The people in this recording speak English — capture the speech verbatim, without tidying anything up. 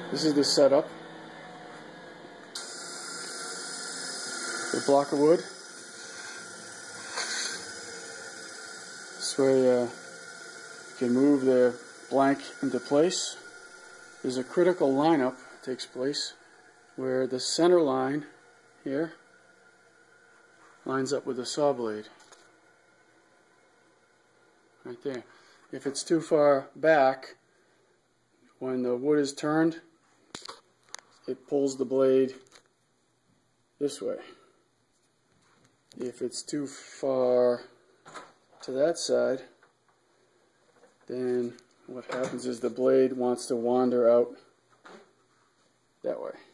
This is the setup. The block of wood. This way uh, you can move the blank into place. There's a critical lineup that takes place where the center line here lines up with the saw blade. Right there. If it's too far back, when the wood is turned, it pulls the blade this way. If it's too far to that side, then what happens is the blade wants to wander out that way.